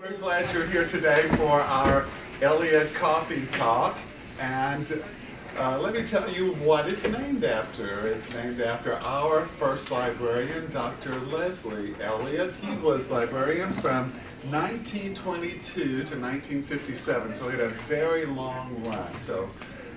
We're glad you're here today for our Elliott Coffee Talk. And let me tell you what it's named after. It's named after our first librarian, Dr. Leslie Elliott. He was librarian from 1922 to 1957, so he had a very long run. So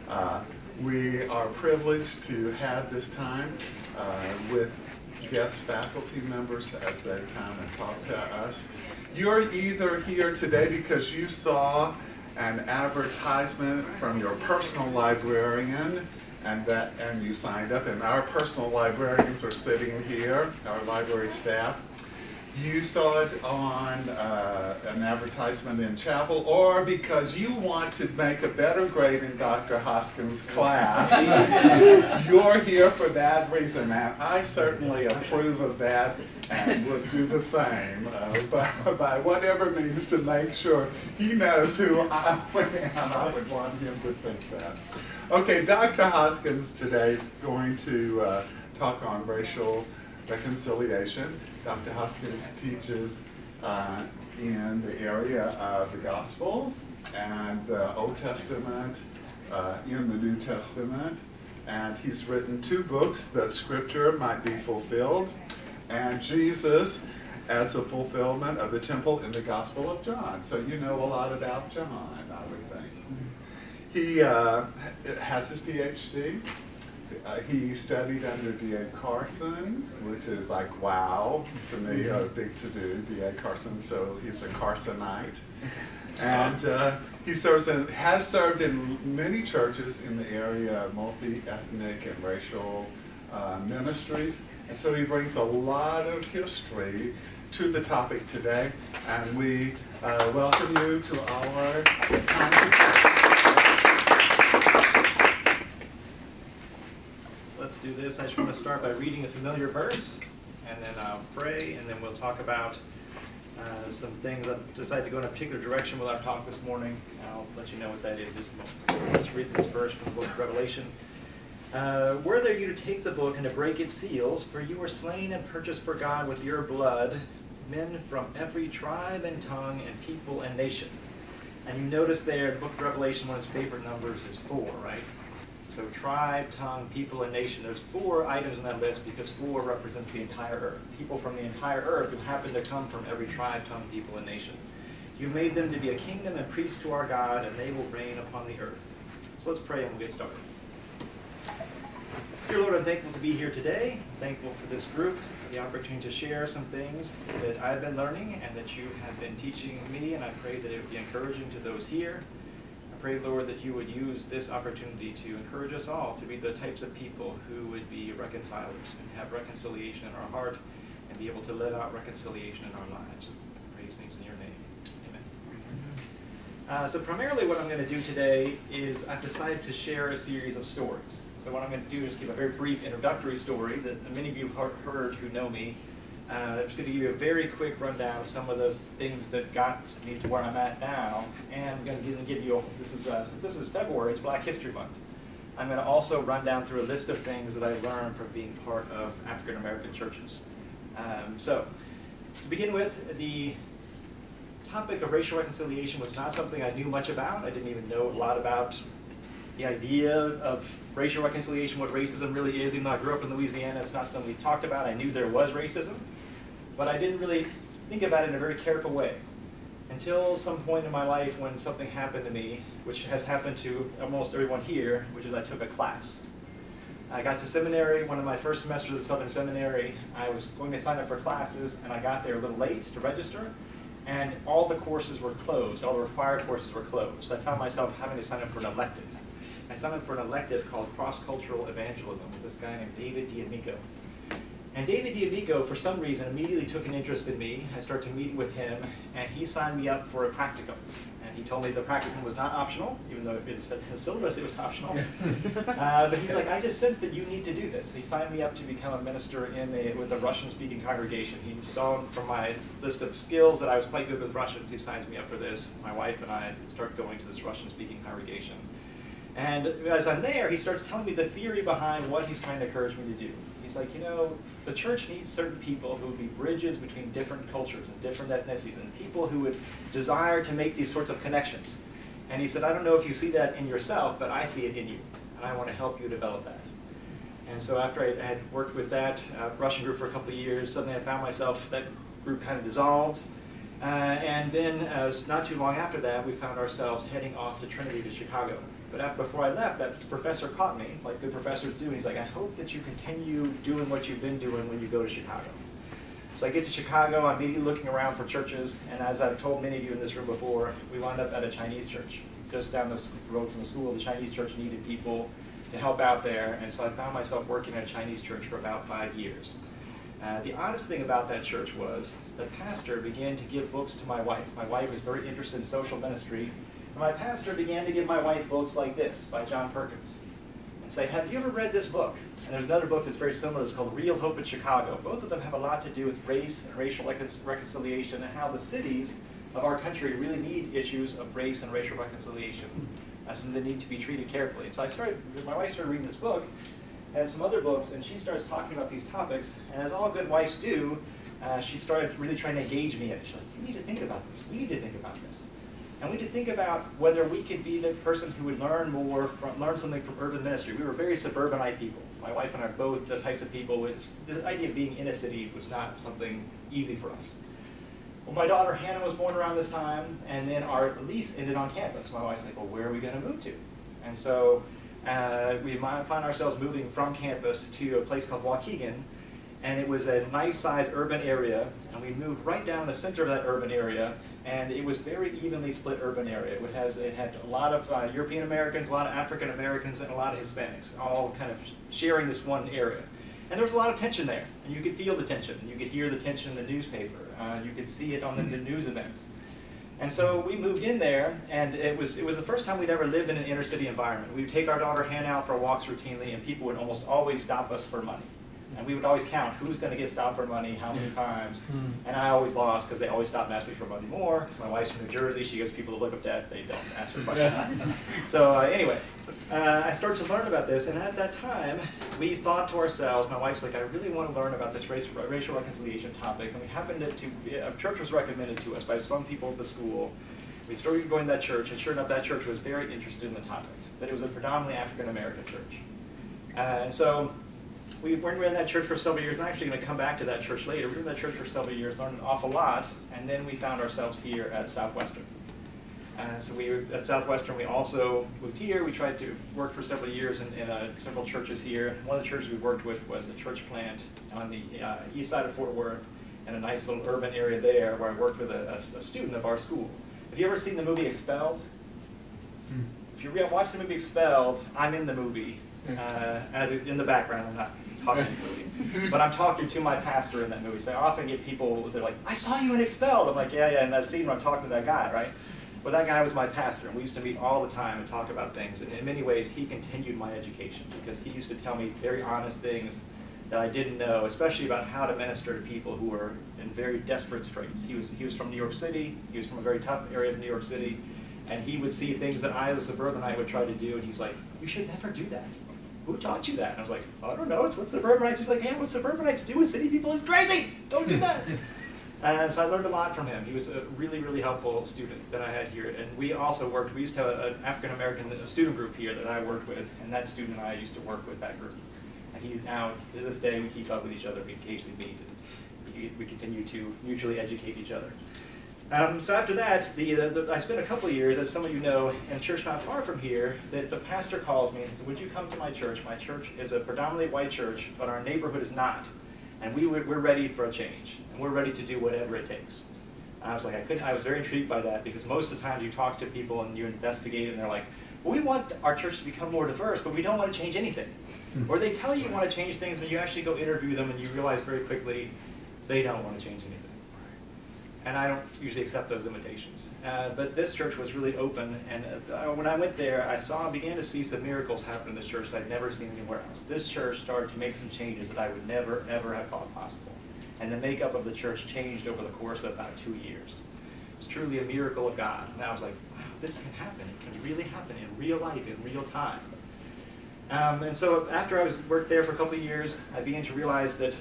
we are privileged to have this time with guest faculty members as they come and talk to us. You're either here today because you saw an advertisement from your personal librarian and you signed up, and our personal librarians are sitting here, our library staff. You saw it on an advertisement in chapel, or because you want to make a better grade in Dr. Hoskins' class. You're here for that reason, and I certainly approve of that and would do the same by whatever means to make sure he knows who I am. I would want him to think that. Okay, Dr. Hoskins today is going to talk on racial reconciliation. Dr. Hoskins teaches in the area of the Gospels and the Old Testament, in the New Testament, and he's written 2 books, that Scripture might be fulfilled, and Jesus as a fulfillment of the temple in the Gospel of John. So you know a lot about John, I would think. He has his PhD. He studied under D.A. Carson, which is like, wow, to me, a big to-do, D.A. Carson, so he's a Carsonite. And he has served in many churches in the area of multi-ethnic and racial ministries. And so he brings a lot of history to the topic today. And we welcome you to our time. Let's do this. I just want to start by reading a familiar verse, and then I'll pray, and then we'll talk about some things. I've decided to go in a particular direction with our talk this morning. I'll let you know what that is in just a moment. So let's read this verse from the book of Revelation. Worthy are you to take the book and to break its seals, for you were slain and purchased for God with your blood men from every tribe and tongue and people and nation. And you notice there, the book of Revelation, one of its favorite numbers is 4, right? So tribe, tongue, people, and nation. There's 4 items on that list because 4 represents the entire earth. People from the entire earth who happen to come from every tribe, tongue, people, and nation. You made them to be a kingdom and priests to our God, and they will reign upon the earth. So let's pray and we'll get started. Dear Lord, I'm thankful to be here today. I'm thankful for this group, for the opportunity to share some things that I've been learning and that you have been teaching me, and I pray that it would be encouraging to those here. I pray, Lord, that you would use this opportunity to encourage us all to be the types of people who would be reconcilers and have reconciliation in our heart and be able to live out reconciliation in our lives. I pray these things in your name. Amen. So primarily what I'm going to do today is I've decided to share a series of stories. So what I'm going to do is give a very brief introductory story that many of you have heard who know me. I'm just going to give you a very quick rundown of some of the things that got me to where I'm at now, and I'm going to give you, since this is February, it's Black History Month. I'm going to also run down through a list of things that I learned from being part of African American churches. So, to begin with, the topic of racial reconciliation was not something I knew much about. I didn't even know a lot about the idea of racial reconciliation, what racism really is. Even though I grew up in Louisiana, it's not something we talked about. I knew there was racism, but I didn't really think about it in a very careful way until some point in my life when something happened to me, which has happened to almost everyone here, which is I took a class. I got to seminary, one of my first semesters at Southern Seminary. I was going to sign up for classes, and I got there a little late to register, and all the courses were closed. All the required courses were closed. So I found myself having to sign up for an elective. I signed up for an elective called Cross-Cultural Evangelism with this guy named David D'Amico. And David D'Amico, for some reason, immediately took an interest in me. I started to meet with him, and he signed me up for a practicum. And he told me the practicum was not optional, even though it said in the syllabus it was optional. But he's like, I just sensed that you need to do this. He signed me up to become a minister with a Russian-speaking congregation. He saw from my list of skills that I was quite good with Russians. He signs me up for this. My wife and I start going to this Russian-speaking congregation. And as I'm there, he starts telling me the theory behind what he's trying to encourage me to do. He He's like, you know, the church needs certain people who would be bridges between different cultures and different ethnicities, and people who would desire to make these sorts of connections. And he said, I don't know if you see that in yourself, but I see it in you, and I want to help you develop that. And so after I had worked with that Russian group for a couple of years, suddenly I found myself, that group kind of dissolved. And then not too long after that, we found ourselves heading off to Trinity to Chicago. But before I left, that professor caught me, like good professors do. He's like, I hope that you continue doing what you've been doing when you go to Chicago. So I get to Chicago, I'm immediately looking around for churches, and as I've told many of you in this room before, we wound up at a Chinese church. Just down the road from the school, the Chinese church needed people to help out there, and so I found myself working at a Chinese church for about 5 years. The oddest thing about that church was the pastor began to give books to my wife. My wife was very interested in social ministry, and my pastor began to give my wife books like this by John Perkins and say, have you ever read this book? And there's another book that's very similar. It's called Real Hope in Chicago. Both of them have a lot to do with race and racial reconciliation and how the cities of our country really need issues of race and racial reconciliation. That's something that need to be treated carefully. And so my wife started reading this book and some other books, and she starts talking about these topics. And as all good wives do, she started really trying to engage me in it. She's like, you need to think about this. We need to think about this. And we need to think about whether we could be the person who would learn something from urban ministry. We were very suburbanite people. My wife and I are both the types of people with the idea of being in a city was not something easy for us. Well, my daughter Hannah was born around this time, and then our lease ended on campus. My wife's like, well, where are we going to move to? And so we found ourselves moving from campus to a place called Waukegan, and it was a nice-sized urban area, and we moved right down the center of that urban area, and it was very evenly split urban area. It had a lot of European Americans, a lot of African Americans, and a lot of Hispanics, all kind of sharing this one area. And there was a lot of tension there, and you could feel the tension. You could hear the tension in the newspaper. You could see it on the news events. And so we moved in there, and it was the first time we'd ever lived in an inner city environment. We would take our daughter Hannah out for walks routinely, and people would almost always stop us for money. And we would always count who's going to get stopped for money, how many times. And I always lost because they always stopped and asked me for money more. My wife's from New Jersey. She gives people the look of death. They don't ask for questions. So anyway, I started to learn about this. And at that time, we thought to ourselves, my wife's like, I really want to learn about this racial reconciliation topic. And we happened to, a church was recommended to us by some people at the school. We started going to that church. And sure enough, that church was very interested in the topic. But it was a predominantly African-American church. And so we were in that church for several years. I'm actually going to come back to that church later. We were in that church for several years, learned an awful lot, and then we found ourselves here at Southwestern. So we were at Southwestern. We also moved here. We tried to work for several years in several churches here. One of the churches we worked with was a church plant on the east side of Fort Worth, in a nice little urban area there, where I worked with a student of our school. Have you ever seen the movie Expelled? If you watch the movie Expelled, I'm in the movie. In the background, I'm not talking in the movie, but I'm talking to my pastor in that movie. So I often get people, they're like, I saw you in Expelled. I'm like, yeah, in that scene where I'm talking to that guy, right? Well, that guy was my pastor, and we used to meet all the time and talk about things. And in many ways, he continued my education, because he used to tell me very honest things that I didn't know, especially about how to minister to people who were in very desperate straits. He was from New York City. He was from a very tough area of New York City, and he would see things that I, as a suburbanite, would try to do, and he's like, you should never do that. Who taught you that? And I was like, I don't know, it's what suburbanites. He's like, yeah, what suburbanites do with city people is crazy. Don't do that. And so I learned a lot from him. He was a really, really helpful student that I had here. And we also worked, we used to have an African-American student group here that I worked with, and that student and I used to work with that group. And he now, to this day, we keep up with each other. We occasionally meet, and we continue to mutually educate each other. So after that, I spent a couple of years, as some of you know, in a church not far from here, that the pastor calls me and says, would you come to my church? My church is a predominantly white church, but our neighborhood is not. And we're ready for a change, and we're ready to do whatever it takes. And I was like, I was very intrigued by that, because most of the times you talk to people and you investigate, and they're like, well, we want our church to become more diverse, but we don't want to change anything. Or they tell you want to change things, but you actually go interview them, and you realize very quickly they don't want to change anything. And I don't usually accept those invitations. But this church was really open, and when I went there, I began to see some miracles happen in this church that I'd never seen anywhere else. This church started to make some changes that I would never, ever have thought possible. And the makeup of the church changed over the course of about 2 years. It was truly a miracle of God. And I was like, wow, this can happen. It can really happen in real life, in real time. And so after I worked there for a couple of years, I began to realize that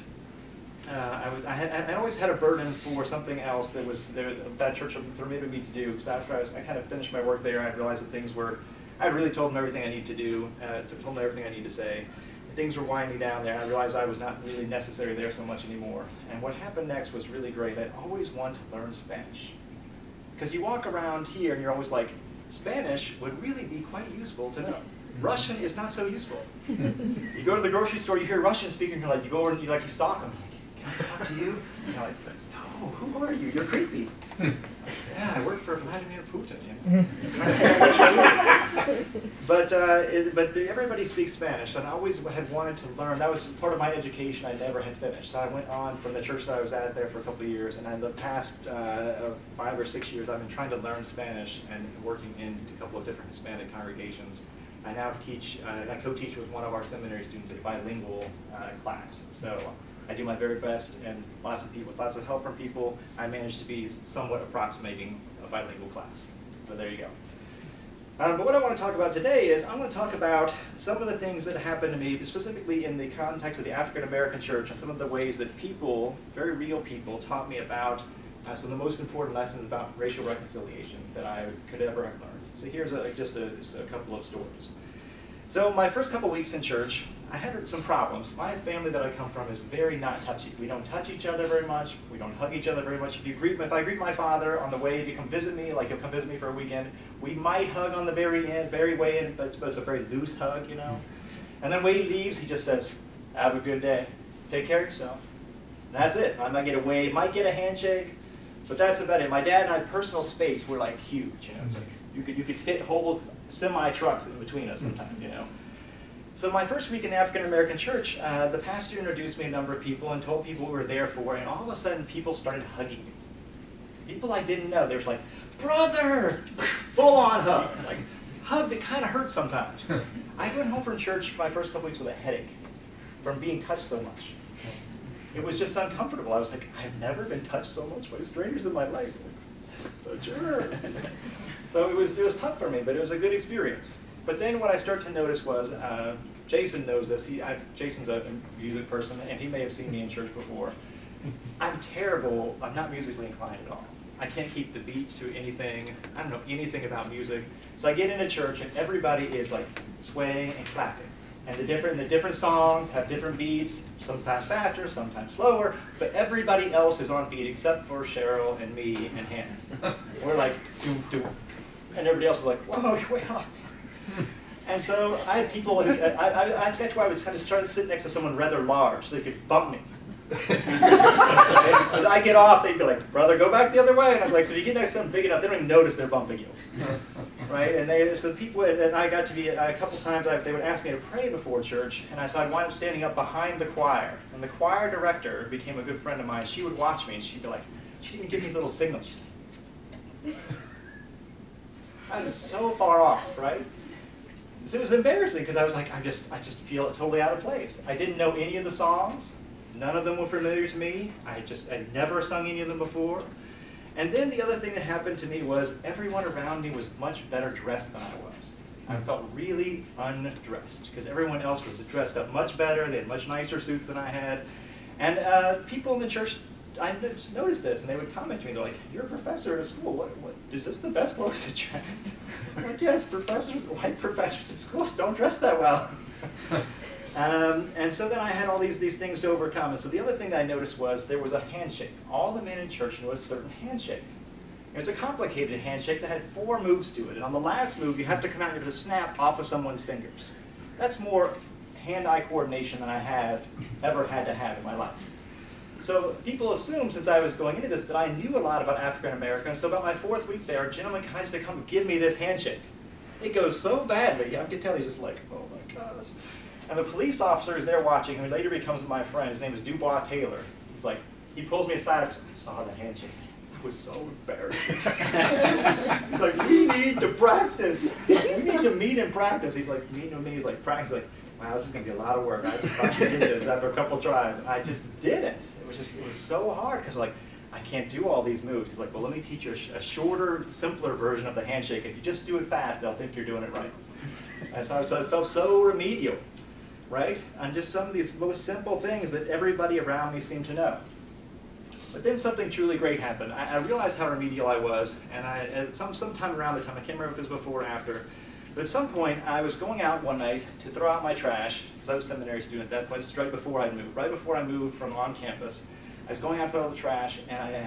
I always had a burden for something else that was that church permitted me to do. Because after I kind of finished my work there, I realized that things were, I really told them everything I need to do, told them everything I need to say. Things were winding down there, and I realized I was not really necessary there so much anymore. And what happened next was really great. I always wanted to learn Spanish. Because you walk around here and you're always like, Spanish would really be quite useful to know. Russian is not so useful. You go to the grocery store, you hear Russian speaking, you're like, you go over and you stalk them. Can I talk to you? And you're like, no, who are you? You're creepy. Yeah, I work for Vladimir Putin. But everybody speaks Spanish, and I always had wanted to learn. That was part of my education I never had finished. So I went on from the church that I was at there for a couple of years, and in the past 5 or 6 years, I've been trying to learn Spanish and working in a couple of different Hispanic congregations. I now teach, I co-teach with one of our seminary students a bilingual class. So I do my very best, and with lots of help from people, I managed to be somewhat approximating a bilingual class. So there you go. But what I want to talk about today is I want to talk about some of the things that happened to me, specifically in the context of the African American church, and some of the ways that people, very real people, taught me about some of the most important lessons about racial reconciliation that I could ever have learned. So here's just a couple of stories. So my first couple weeks in church, I had some problems. My family that I come from is very not touchy. We don't touch each other very much. We don't hug each other very much. If I greet my father on the way to come visit me, like he'll come visit me for a weekend, we might hug on the very way in, but it's a very loose hug, you know. And then when he leaves, he just says, "Have a good day. Take care of yourself." And that's it. I might get a wave, might get a handshake, but that's about it. My dad and I, personal space, were like huge. You know, it's like you could fit whole semi-trucks in between us sometimes, you know. So my first week in the African American church, the pastor introduced me to a number of people and told people what we were there for, and all of a sudden people started hugging me. People I didn't know. They were like, "Brother!" Full-on hug. Like, hug that kind of hurts sometimes. I went home from church my first couple weeks with a headache from being touched so much. It was just uncomfortable. I was like, I've never been touched so much by strangers in my life. The germs. So it was tough for me, but it was a good experience. But then what I start to notice was, Jason knows this. Jason's a music person, and he may have seen me in church before. I'm terrible. I'm not musically inclined at all. I can't keep the beat to anything. I don't know anything about music. So I get into church, and everybody is like swaying and clapping. And the different songs have different beats, sometimes faster, sometimes slower, but everybody else is on beat except for Cheryl and me and Hannah. We're like, doom, doom. And everybody else is like, whoa, you're way off. And so I had people, I got to where I would kind of try to sit next to someone rather large so they could bump me. Okay? So as I get off, they'd be like, "Brother, go back the other way." And I was like, so if you get next to someone big enough, they don't even notice they're bumping you. Right? And so people, and I got to be, a couple times, they would ask me to pray before church, and so I'd wind up standing up behind the choir. And the choir director became a good friend of mine. She would watch me, and she'd be like, she'd even give me little signals. She's like, I was so far off, right? So it was embarrassing because I was like, I just feel totally out of place. I didn't know any of the songs. None of them were familiar to me. I'd never sung any of them before. And then the other thing that happened to me was everyone around me was much better dressed than I was. I felt really undressed because everyone else was dressed up much better. They had much nicer suits than I had. And people in the church, I noticed this, and they would comment to me. They're like, "You're a professor at a school. What is this the best clothes that you have?" I'm like, "Yes, professors, white professors at schools don't dress that well." And so then I had all these things to overcome. And so the other thing that I noticed was there was a handshake. All the men in church knew a certain handshake. And it's a complicated handshake that had 4 moves to it. And on the last move, you have to come out and you have to snap off of someone's fingers. That's more hand-eye coordination than I have ever had to have in my life. So people assumed, since I was going into this, that I knew a lot about African Americans. So about my 4th week there, a gentleman tries to come give me this handshake. It goes so badly, I can tell he's just like, "Oh my gosh." And the police officer is there watching, who later becomes my friend. His name is Dubois Taylor. He's like, he pulls me aside. I saw the handshake. That was so embarrassing. He's like, "We need to practice. We need to meet and practice." He's like, meeting with me. He's like, practice. Like, "Wow, this is going to be a lot of work. I just thought you did this after a couple of tries." And I just didn't. It was so hard because like, I can't do all these moves. He's like, well, let me teach you a shorter, simpler version of the handshake. If you just do it fast, they'll think you're doing it right. And so it felt so remedial, right? On just some of these most simple things that everybody around me seemed to know. But then something truly great happened. I realized how remedial I was, and sometime around the time, I can't remember if it was before or after, but at some point I was going out one night to throw out my trash, because I was a seminary student at that point, just right before I moved. Right before I moved from on campus, I was going out to throw out the trash, and I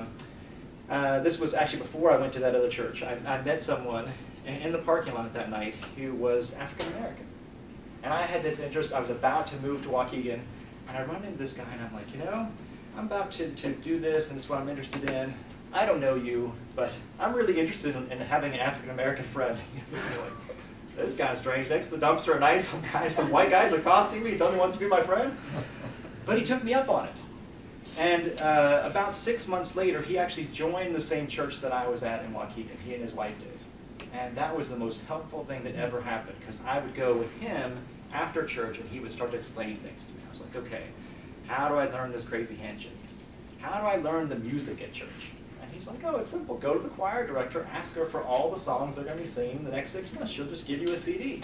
had, this was actually before I went to that other church. I met someone in the parking lot that night who was African American. And I had this interest. I was about to move to Waukegan, and I run into this guy, and I'm like, you know, I'm about to do this, and this is what I'm interested in. I don't know you, but I'm really interested in having an African American friend. Like, this is kind of strange. Next to the dumpster at night, some white guys accosting me, telling me he wants to be my friend. But he took me up on it. And about 6 months later, he actually joined the same church that I was at in Waukegan. He and his wife did. And that was the most helpful thing that ever happened, because I would go with him after church, and he would start to explain things to me. I was like, okay, how do I learn this crazy handshake? How do I learn the music at church? And he's like, oh, it's simple. Go to the choir director, ask her for all the songs they're going to be singing the next 6 months. She'll just give you a CD.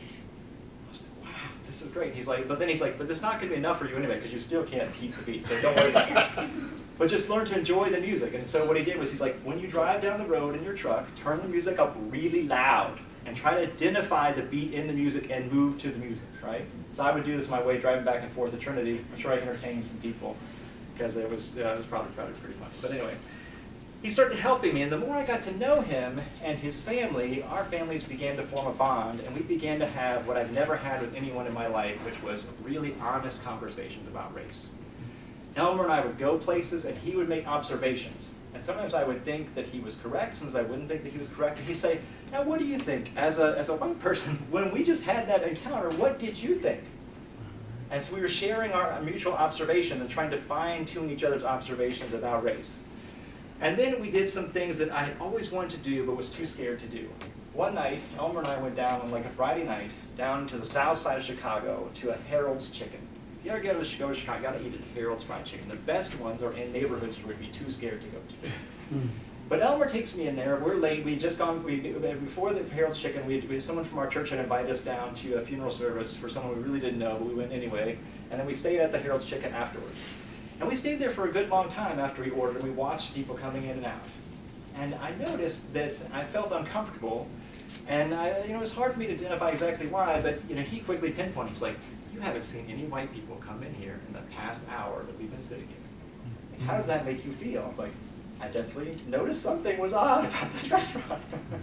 I was like, wow, this is great. He's like, but then he's like, but it's not going to be enough for you anyway, because you still can't keep the beat, so don't worry about it. But just learn to enjoy the music. And so what he did was, he's like, when you drive down the road in your truck, turn the music up really loud and try to identify the beat in the music and move to the music, right? So I would do this my way driving back and forth to Trinity. I'm sure I entertained some people, because it was probably pretty funny. But anyway, he started helping me, and the more I got to know him and his family, our families began to form a bond, and we began to have what I've never had with anyone in my life, which was really honest conversations about race. Elmer and I would go places, and he would make observations. And sometimes I would think that he was correct, sometimes I wouldn't think that he was correct. And he'd say, now what do you think? As a white person, when we just had that encounter, what did you think? And so we were sharing our mutual observation and trying to fine-tune each other's observations about race. And then we did some things that I had always wanted to do, but was too scared to do. One night, Elmer and I went down on like a Friday night, down to the south side of Chicago, to a Harold's Chicken. If you ever go to Chicago, you gotta eat at Harold's Fried Chicken. The best ones are in neighborhoods where you'd be too scared to go to. But Elmer takes me in there. We're late. We'd just gone, before the Harold's Chicken, someone from our church had invited us down to a funeral service for someone we really didn't know, but we went anyway. And then we stayed at the Harold's Chicken afterwards. And we stayed there for a good long time after we ordered, and we watched people coming in and out. And I noticed that I felt uncomfortable, and it was hard for me to identify exactly why, but he quickly pinpointed. He's like, you haven't seen any white people come in here in the past hour that we've been sitting here. How does that make you feel? I was like, I definitely noticed something was odd about this restaurant.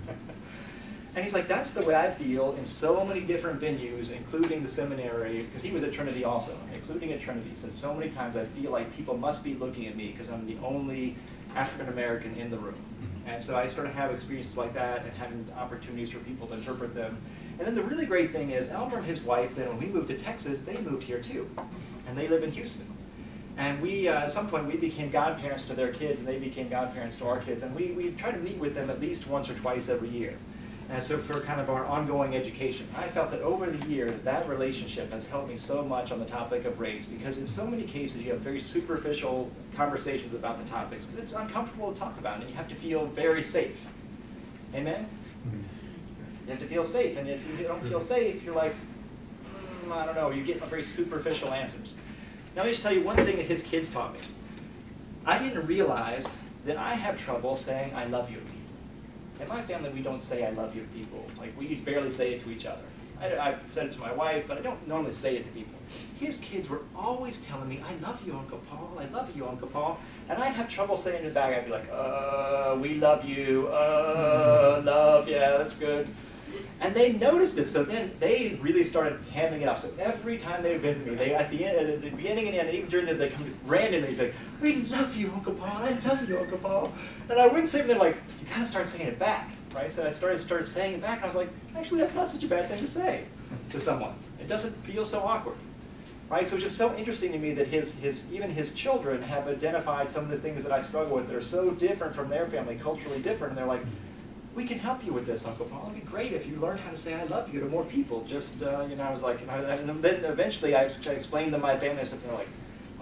And he's like, that's the way I feel in so many different venues, including the seminary, because he was at Trinity also, including at Trinity. So many times I feel like people must be looking at me because I'm the only African American in the room. And so I started to have experiences like that and having opportunities for people to interpret them. And then the really great thing is, Elmer and his wife, then when we moved to Texas, they moved here too. And they live in Houston. And we, at some point, we became godparents to their kids, and they became godparents to our kids. And we try to meet with them at least once or twice every year. And so for kind of our ongoing education, I felt that over the years, that relationship has helped me so much on the topic of race, because in so many cases you have very superficial conversations about the topics, because it's uncomfortable to talk about, and you have to feel very safe. Amen? You have to feel safe, and if you don't feel safe, you're like, I don't know, you get very superficial answers. Now let me just tell you one thing that his kids taught me. I didn't realize that I have trouble saying I love you to people. In my family, we don't say I love you to people. Like, we barely say it to each other. I've said it to my wife, but I don't normally say it to people. His kids were always telling me, I love you, Uncle Paul, I love you, Uncle Paul. And I'd have trouble saying it back. I'd be like, we love you, love, yeah, that's good. And they noticed it, so then they really started hamming it up. So every time they would visit me, at the beginning and the end, and even during this, they come randomly, like, we love you, Uncle Paul, I love you, Uncle Paul. And I wouldn't say to them, like, you gotta start saying it back, right? So I started saying it back, and I was like, actually, that's not such a bad thing to say to someone. It doesn't feel so awkward, right? So it's just so interesting to me that even his children have identified some of the things that I struggle with that are so different from their family, culturally different, and they're like, we can help you with this, Uncle Paul. It'd be great if you learned how to say I love you to more people. Just, I was like, and then eventually I explained to my family and stuff, and they're like,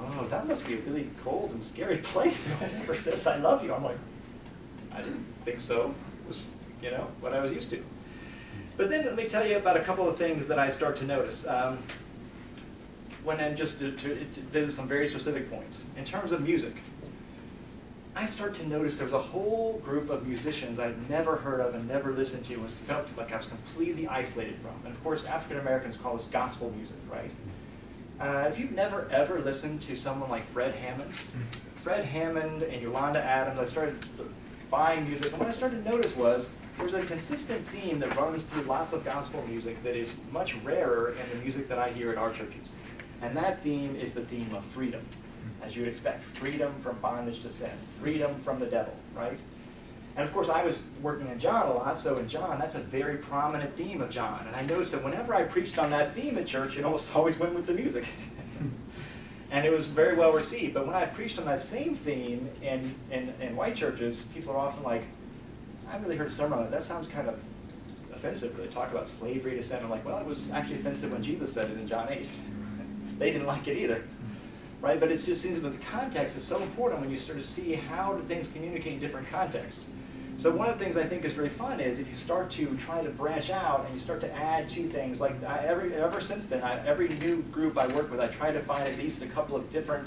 oh, that must be a really cold and scary place. No one ever says I love you. I'm like, I didn't think so. It was, what I was used to. But then let me tell you about a couple of things that I start to notice. When I'm just to visit some very specific points. In terms of music, I start to notice there's a whole group of musicians I'd never heard of and never listened to and felt like I was completely isolated from. And of course, African Americans call this gospel music, right? If you've never ever listened to someone like Fred Hammond and Yolanda Adams, I started buying music, and what I started to notice was there's a consistent theme that runs through lots of gospel music that is much rarer in the music that I hear at our churches. And that theme is the theme of freedom, as you would expect. Freedom from bondage to sin, freedom from the devil, right? And of course, I was working in John a lot, so in John, that's a very prominent theme of John. And I noticed that whenever I preached on that theme at church, it almost always went with the music. And it was very well received. But when I preached on that same theme in white churches, people are often like, I haven't really heard a sermon on it. That sounds kind of offensive, really. Talk about slavery to sin. I'm like, well, it was actually offensive when Jesus said it in John 8. They didn't like it either. Right? But it just seems that the context is so important when you sort of see how do things communicate in different contexts. So one of the things I think is really fun is if you start to try to branch out and you start to add to things, like ever since then, every new group I work with, I try to find at least a couple of different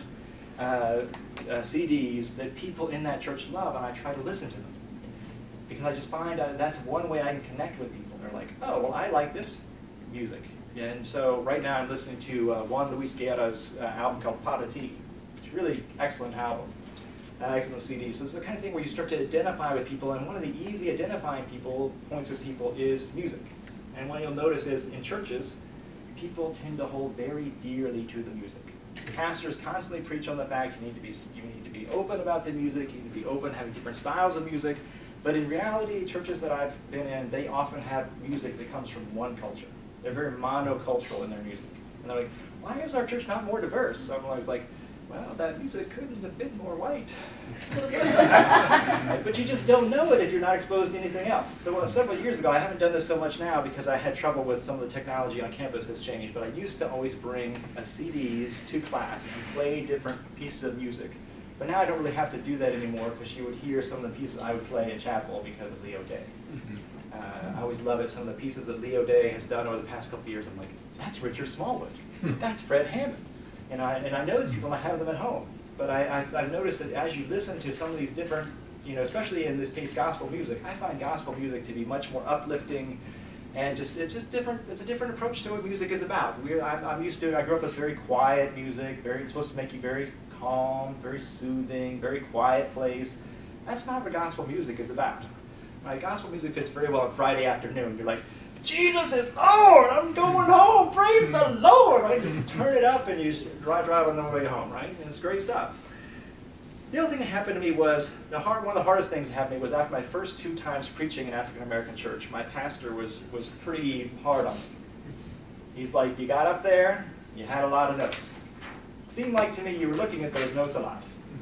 CDs that people in that church love, and I try to listen to them. Because I just find that's one way I can connect with people. They're like, oh, well, I like this music. And so right now I'm listening to Juan Luis Guerra's album called Para Ti. It's a really excellent album, excellent CD. So it's the kind of thing where you start to identify with people, and one of the easy identifying points with people is music. And what you'll notice is in churches, people tend to hold very dearly to the music. Pastors constantly preach on the fact you need to be open about the music, you need to be open having different styles of music. But in reality, churches that I've been in, they often have music that comes from one culture. They're very monocultural in their music. And they're like, why is our church not more diverse? So I'm always like, well, that music couldn't have been more white. But you just don't know it if you're not exposed to anything else. So several years ago, I haven't done this so much now because I had trouble with some of the technology on campus has changed, but I used to always bring CDs to class and play different pieces of music. But now I don't really have to do that anymore because you would hear some of the pieces I would play in chapel because of Leo Day. I always love it. Some of the pieces that Leo Day has done over the past couple of years, I'm like, that's Richard Smallwood. That's Fred Hammond. And I know these people and I have them at home. But I've noticed that as you listen to some of these different, especially in this case gospel music, I find gospel music to be much more uplifting, and it's a different approach to what music is about. I grew up with very quiet music. It's supposed to make you very calm, very soothing, very quiet place. That's not what gospel music is about. Gospel music fits very well on Friday afternoon. You're like, Jesus is Lord, I'm going home, praise the Lord. Right? Just turn it up and you just drive on the way home, right? And it's great stuff. The other thing that happened to me was, one of the hardest things that happened to me was after my first 2 times preaching in African American church, my pastor was pretty hard on me. He's like, you got up there, you had a lot of notes. It seemed like to me you were looking at those notes a lot.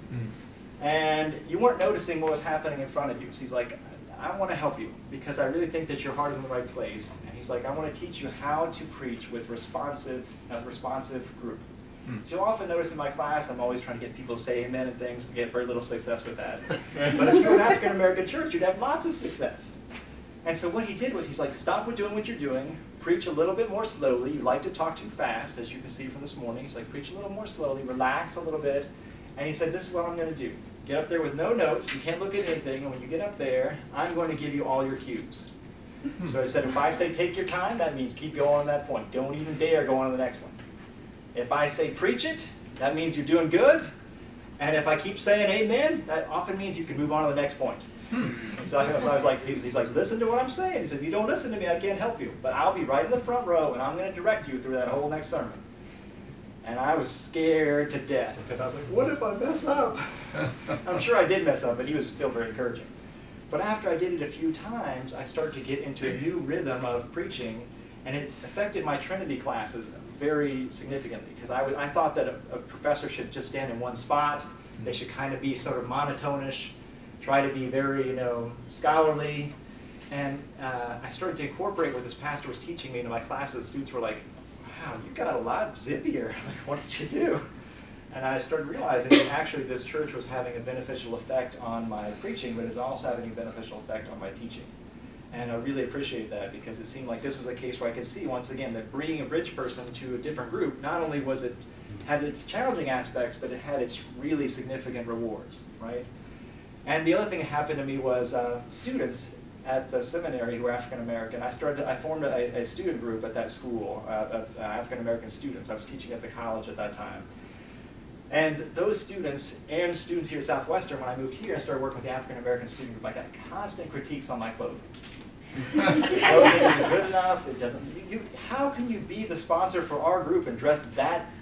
And you weren't noticing what was happening in front of you. So he's like, I want to help you because I really think that your heart is in the right place. And he's like, I want to teach you how to preach with a responsive group. So you'll often notice in my class, I'm always trying to get people to say amen and things, and get very little success with that. But if you're an African American church, you'd have lots of success. And so what he did was he's like, stop doing what you're doing, preach a little bit more slowly. You like to talk too fast, as you can see from this morning. He's like, preach a little more slowly, relax a little bit. And he said, this is what I'm going to do. Get up there with no notes, you can't look at anything, and when you get up there, I'm going to give you all your cues. So I said, if I say take your time, that means keep going on that point. Don't even dare go on to the next one. If I say preach it, that means you're doing good. And if I keep saying amen, that often means you can move on to the next point. So I was like, he's like, listen to what I'm saying. He said, if you don't listen to me, I can't help you. But I'll be right in the front row, and I'm going to direct you through that whole next sermon. And I was scared to death because I was like, what if I mess up? I'm sure I did mess up, but he was still very encouraging. But after I did it a few times, I started to get into a new rhythm of preaching, and it affected my Trinity classes very significantly because I thought that a professor should just stand in one spot. They should kind of be sort of monotonish, try to be very, scholarly. And I started to incorporate what this pastor was teaching me into my classes. Students were like, wow, you got a lot zippier. Like, what did you do? And I started realizing that actually this church was having a beneficial effect on my preaching, but it was also having a beneficial effect on my teaching. And I really appreciate that, because it seemed like this was a case where I could see, once again, that bringing a bridge person to a different group, not only was it had its challenging aspects, but it had its really significant rewards, right? And the other thing that happened to me was students at the seminary who were African American. I formed a student group at that school of African American students. I was teaching at the college at that time. And those students and students here at Southwestern, when I moved here and started working with the African American student group, I got constant critiques on my clothing. Clothing isn't good enough. It doesn't. How can you be the sponsor for our group and dress that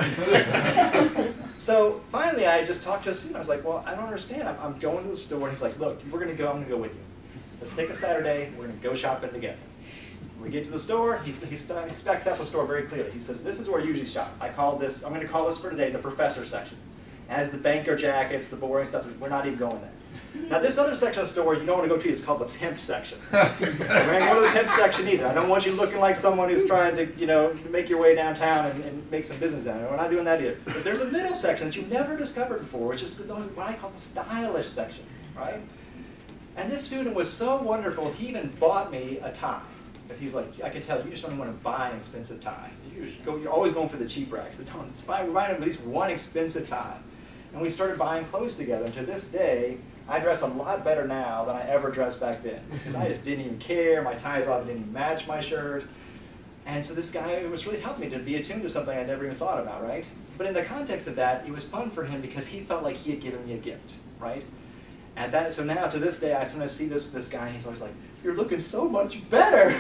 bad? So finally, I just talked to a student. I was like, "Well, I don't understand. I'm going to the store." And he's like, "Look, we're going to go. I'm going to go with you. Let's take a Saturday. We're going to go shopping together." We get to the store. He specs out the store very clearly. He says, "This is where I usually shop. I'm going to call this for today the professor section. It has the banker jackets, the boring stuff. We're not even going there. Now, this other section of the store you don't want to go to. It's called the pimp section. We're going to go to the pimp section either. I don't want you looking like someone who's trying to, make your way downtown and make some business down there. We're not doing that either. But there's a middle section that you've never discovered before, which is what I call the stylish section, right?" And this student was so wonderful. He even bought me a tie. Because he was like, "I can tell you just don't want to buy an expensive tie. You're always going for the cheap racks. So don't buy at least one expensive tie." And we started buying clothes together. And to this day, I dress a lot better now than I ever dressed back then. Because I just didn't even care. My ties often didn't even match my shirt. And so this guy was really helping me to be attuned to something I'd never even thought about, right? But in the context of that, it was fun for him because he felt like he had given me a gift, right? And so now, to this day, I sometimes see this guy, and he's always like, "You're looking so much better."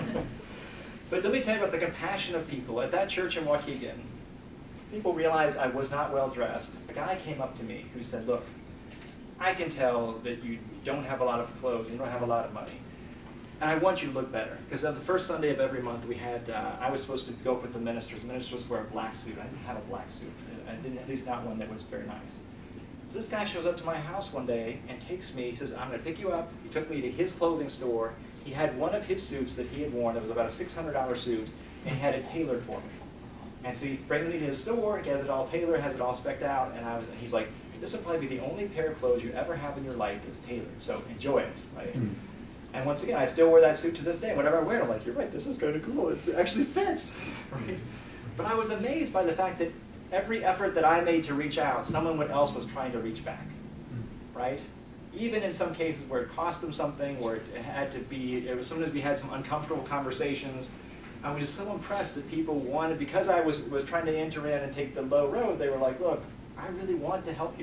But let me tell you about the compassion of people. At that church in Waukegan, people realized I was not well dressed. A guy came up to me who said, "Look, I can tell that you don't have a lot of clothes, you don't have a lot of money, and I want you to look better." Because on the first Sunday of every month, we had, I was supposed to go up with the ministers. The minister was supposed to wear a black suit. I didn't have a black suit. I didn't, at least not one that was very nice. So this guy shows up to my house one day and takes me, he says, "I'm going to pick you up." He took me to his clothing store. He had one of his suits that he had worn. It was about a $600 suit, and he had it tailored for me. And so he brings me to his store, he has it all tailored, has it all specced out, and he's like, "This will probably be the only pair of clothes you ever have in your life that's tailored, so enjoy it," right? And once again, I still wear that suit to this day. Whenever I wear it, I'm like, "You're right, this is kind of cool. It actually fits." Right? But I was amazed by the fact that every effort that I made to reach out, someone else was trying to reach back, right? Even in some cases where it cost them something, where it had to be, sometimes we had some uncomfortable conversations. I was just so impressed that people wanted, because I was trying to enter in and take the low road, they were like, "Look, I really want to help you."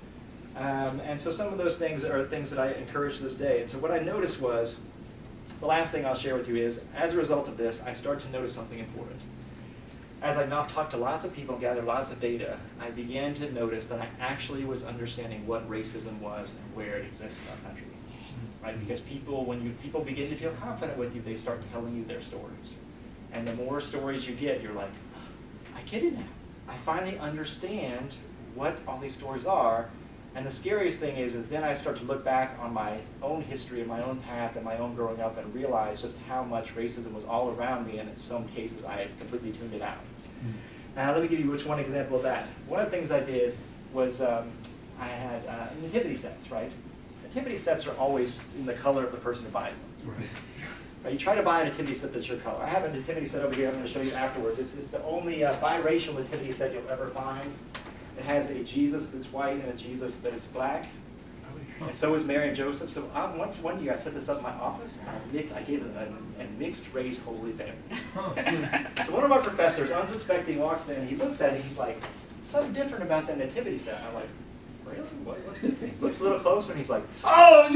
And so some of those things are things that I encourage to this day. And so what I noticed was, the last thing I'll share with you is, as a result of this, I started to notice something important. As I now talked to lots of people and gathered lots of data, I began to notice that I actually was understanding what racism was and where it exists in our country. Right? Because when people begin to feel confident with you, they start telling you their stories. And the more stories you get, you're like, "I get it now. I finally understand what all these stories are." And the scariest thing is then I start to look back on my own history and my own path and my own growing up and realize just how much racism was all around me, and in some cases I had completely tuned it out. Now let me give you one example of that. One of the things I did was I had nativity sets, right? Nativity sets are always in the color of the person who buys them. Right. You try to buy a nativity set that's your color. I have a nativity set over here I'm going to show you afterwards. It's the only biracial nativity set you'll ever find. It has a Jesus that's white and a Jesus that is black. And so is Mary and Joseph. So one year I set this up in my office, and I gave it a mixed race holy family. So one of our professors, unsuspecting, walks in, he looks at it, he's like, "Something different about that nativity set." I'm like, "Really? What's different?" He looks a little closer and he's like, "Oh,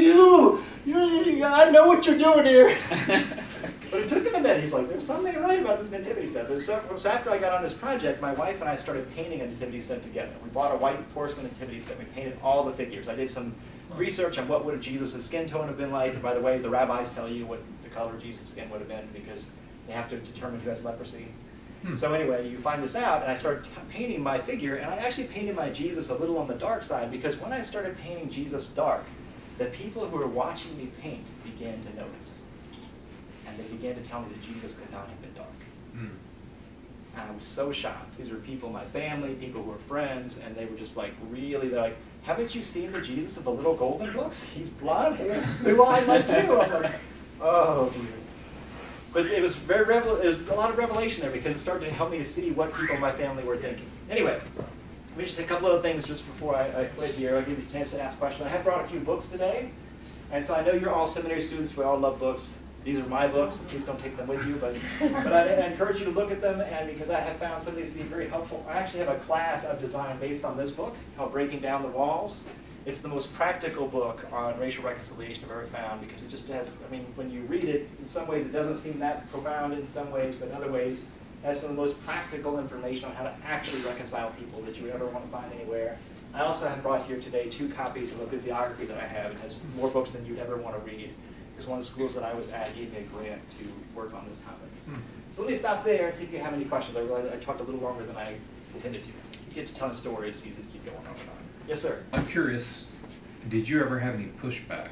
I know what you're doing here." But it took him a minute. He's like, "There's something right about this nativity set." So after I got on this project, my wife and I started painting a nativity set together. We bought a white porcelain nativity set. We painted all the figures. I did some research on what would Jesus' skin tone have been like. And by the way, the rabbis tell you what the color of Jesus' skin would have been because they have to determine who has leprosy. So anyway, you find this out, and I started painting my figure, and I actually painted my Jesus a little on the dark side, because when I started painting Jesus dark, the people who were watching me paint began to notice. And they began to tell me that Jesus could not have been dark. And I was so shocked. These were people in my family, people who were friends, and they were just like, really, they're like, haven't you seen the Jesus of the little golden books? He's blonde hair, blue-eyed like you. I'm like, oh, dear. But it was there was a lot of revelation there because it started to help me to see what people in my family were thinking. Anyway, let me just a couple of things just before I quit here. I'll give you a chance to ask questions. I have brought a few books today, and so I know you're all seminary students. We all love books. These are my books, so please don't take them with you. But I encourage you to look at them, and because I have found some of these to be very helpful. I actually have a class I've designed based on this book called Breaking Down the Walls. It's the most practical book on racial reconciliation I've ever found because it just has, I mean, when you read it, in some ways it doesn't seem that profound in some ways, but in other ways it has some of the most practical information on how to actually reconcile people that you would ever want to find anywhere. I also have brought here today 2 copies of a bibliography that I have. It has more books than you'd ever want to read. Because one of the schools that I was at gave me a grant to work on this topic. So let me stop there and see if you have any questions. I realize I talked a little longer than I intended to. You get to tell stories, it's easy to keep going on and on. Yes, sir? I'm curious, did you ever have any pushback?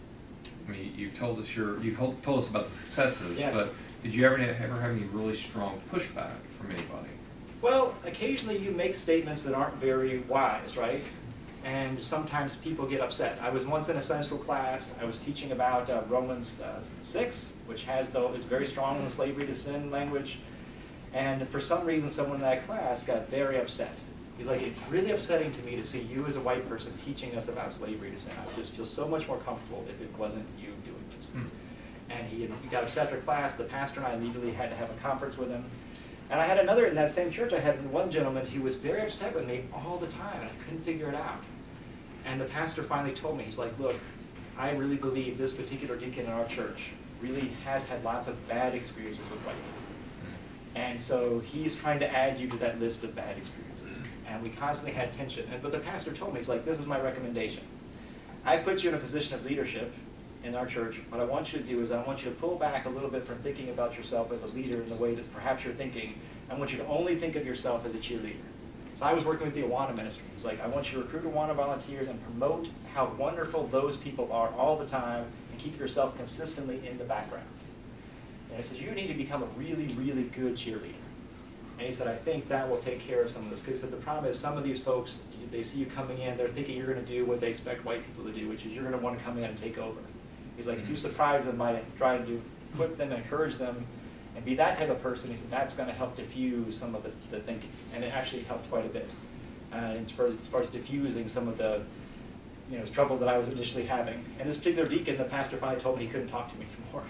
I mean, you've told us told us about the successes, yes. But did you ever have any really strong pushback from anybody? Well, occasionally you make statements that aren't very wise, right? And sometimes people get upset. I was once in a Sunday school class. I was teaching about Romans 6, which it's very strong in the slavery to sin language. And for some reason, someone in that class got very upset. He's like, it's really upsetting to me to see you as a white person teaching us about slavery to sin. I would just feel so much more comfortable if it wasn't you doing this. And he got upset after class. The pastor and I immediately had to have a conference with him. And I had another, in that same church, I had one gentleman who was very upset with me all the time, and I couldn't figure it out. And the pastor finally told me, he's like, look, I really believe this particular deacon in our church really has had lots of bad experiences with white people. And so he's trying to add you to that list of bad experiences. And we constantly had tension. But the pastor told me, he's like, this is my recommendation. I put you in a position of leadership in our church. What I want you to do is I want you to pull back a little bit from thinking about yourself as a leader in the way that perhaps you're thinking. I want you to only think of yourself as a cheerleader. So I was working with the Awana ministry. It's like, I want you to recruit Awana volunteers and promote how wonderful those people are all the time and keep yourself consistently in the background. And he says, you need to become a really, really good cheerleader. And he said, I think that will take care of some of this. Because he said, the problem is some of these folks, they see you coming in, they're thinking you're going to do what they expect white people to do, which is you're going to want to come in and take over. He's like, if you surprise them by trying to equip them, encourage them, and be that type of person, he said, that's going to help diffuse some of the thinking. And it actually helped quite a bit as far as diffusing some of the trouble that I was initially having. And this particular deacon, the pastor finally told me he couldn't talk to me anymore.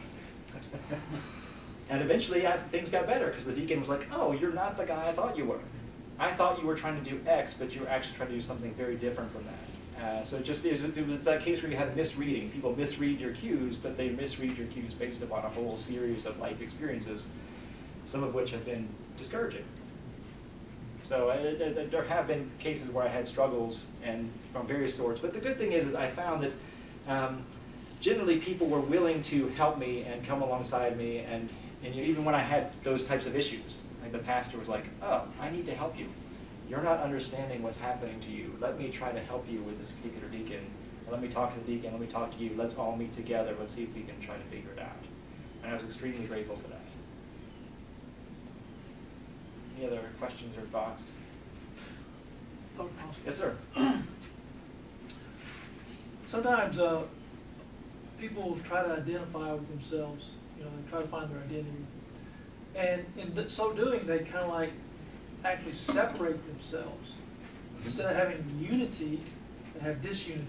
And eventually things got better because the deacon was like, oh, you're not the guy I thought you were. I thought you were trying to do X, but you were actually trying to do something very different from that. So it was that case where you had misreading. People misread your cues, but they misread your cues based upon a whole series of life experiences, some of which have been discouraging. So there have been cases where I had struggles and from various sorts. But the good thing is I found that generally people were willing to help me and come alongside me, and even when I had those types of issues, like the pastor was like, oh, I need to help you. You're not understanding what's happening to you. Let me try to help you with this particular deacon. And let me talk to the deacon. Let me talk to you. Let's all meet together. Let's see if we can try to figure it out. And I was extremely grateful for that. Any other questions or thoughts? Yes, sir. Sometimes people try to identify with themselves. They try to find their identity. And in so doing, they kind of like actually separate themselves. Instead of having unity, they have disunity.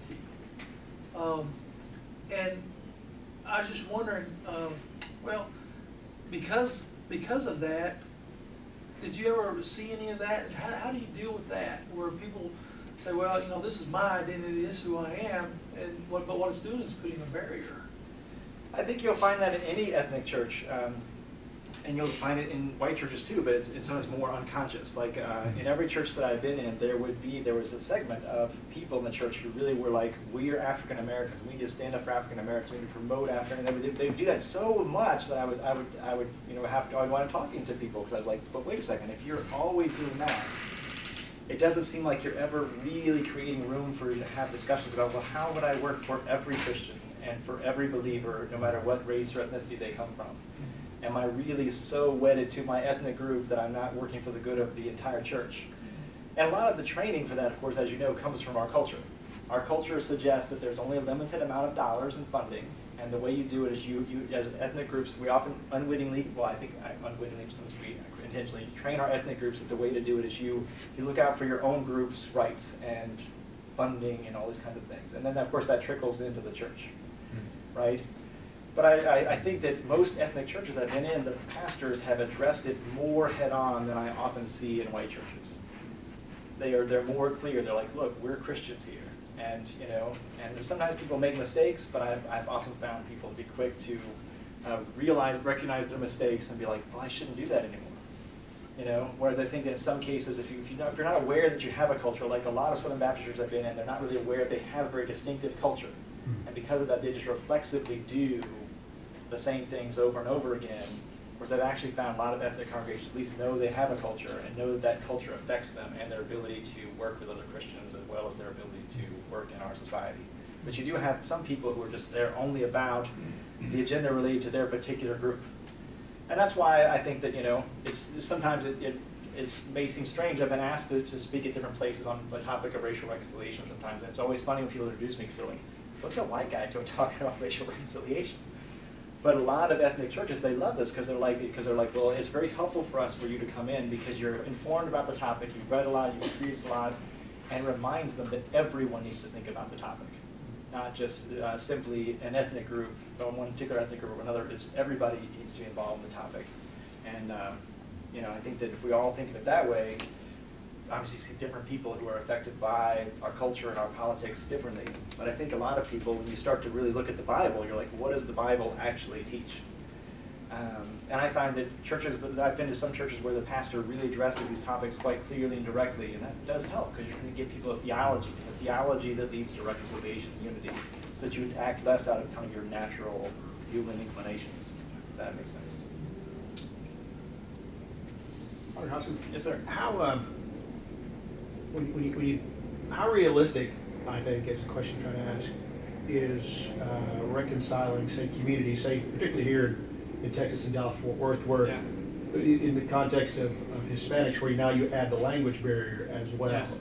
And I was just wondering, well, because of that, did you ever see any of that? And how do you deal with that? Where people say, well, this is my identity, this is who I am, but what it's doing is putting a barrier. I think you'll find that in any ethnic church. And you'll find it in white churches too, but it's sometimes more unconscious. Like in every church that I've been in, there was a segment of people in the church who really were like, we are African Americans. We need to stand up for African Americans. We need to promote African. And they would do that so much that I would I'd want to talk to people because I was like, but wait a second, if you're always doing that, it doesn't seem like you're ever really creating room for you to have discussions about, well, how would I work for every Christian and for every believer, no matter what race or ethnicity they come from. Am I really so wedded to my ethnic group that I'm not working for the good of the entire church? And a lot of the training for that, of course, as you know, comes from our culture. Our culture suggests that there's only a limited amount of dollars in funding, and the way you do it is you as ethnic groups, we often unwittingly, well, I think unwittingly, sometimes we intentionally train our ethnic groups that the way to do it is you look out for your own group's rights and funding and all these kinds of things. And then, of course, that trickles into the church, right? But I think that most ethnic churches I've been in, the pastors have addressed it more head-on than I often see in white churches. They're more clear. They're like, look, we're Christians here. And, you know, and sometimes people make mistakes, but I've often found people to be quick to recognize their mistakes and be like, well, I shouldn't do that anymore. You know, whereas I think in some cases, if you're not aware that you have a culture, like a lot of Southern Baptist churches I've been in, they're not really aware they have a very distinctive culture. And because of that, they just reflexively do the same things over and over again. Whereas I've actually found a lot of ethnic congregations at least know they have a culture and know that that culture affects them and their ability to work with other Christians as well as their ability to work in our society. But you do have some people who are just there only about the agenda related to their particular group. And that's why I think that, you know, sometimes it may seem strange. I've been asked to speak at different places on the topic of racial reconciliation sometimes. And it's always funny when people introduce me because they're like, what's a white guy talking about racial reconciliation? But a lot of ethnic churches, they love this because they're like, well, it's very helpful for us for you to come in because you're informed about the topic, you've read a lot, you've experienced a lot, and it reminds them that everyone needs to think about the topic. Not just simply an ethnic group, or one particular ethnic group or another, it's everybody needs to be involved in the topic. And you know, I think that if we all think of it that way, obviously you see different people who are affected by our culture and our politics differently. But I think a lot of people, when you start to really look at the Bible, you're like, what does the Bible actually teach? And I find that I've been to some churches where the pastor really addresses these topics quite clearly and directly, and that does help because you're going to give people a theology that leads to reconciliation and unity, so that you would act less out of kind of your natural human inclinations, if that makes sense. Dr. Hoskins? Yes, sir. How how realistic, I think, is the question I'm trying to ask, is reconciling, say, communities, say, particularly here in Texas and Dallas-Fort Worth, where in the context of Hispanics, where now you add the language barrier as well. Yes.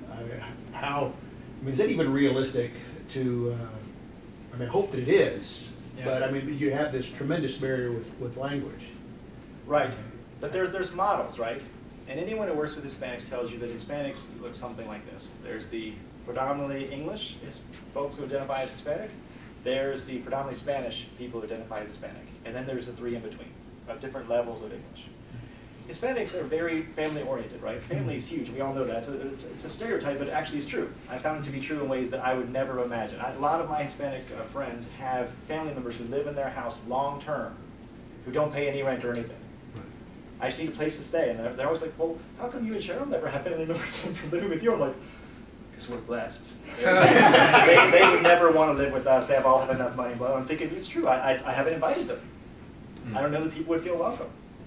Is that even realistic to, I mean, I hope that it is, Yes. but I mean, you have this tremendous barrier with language. Right, but there's models, right? And anyone who works with Hispanics tells you that Hispanics look something like this. There's the predominantly English folks who identify as Hispanic. There's the predominantly Spanish people who identify as Hispanic. And then there's the three in between, of different levels of English. Hispanics are very family-oriented, right? Family is huge. We all know that. It's a stereotype, but it actually is true. I found it to be true in ways that I would never imagine. A lot of my Hispanic friends have family members who live in their house long-term, who don't pay any rent or anything. I just need a place to stay. And they're always like, well, how come you and Cheryl never have family members living with you? I'm like, because we're blessed. They would never want to live with us. They all have enough money. Well, I'm thinking, it's true. I haven't invited them. I don't know that people would feel welcome.